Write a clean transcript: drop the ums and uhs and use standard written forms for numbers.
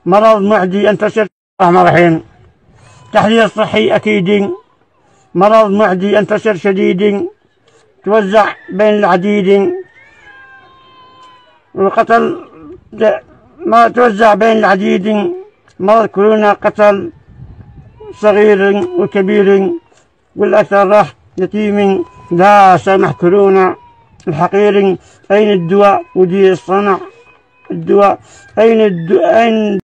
مرض معدي ينتشر. الرحمن الرحيم. تحذير صحي أكيد. مرض معدي ينتشر شديد، توزع بين العديد، والقتل ما توزع بين العديد. مرض كورونا قتل صغير وكبير، والأكثر راح يتيم لا سمح كورونا الحقير. أين الدواء ودي الصنع؟ الدواء أين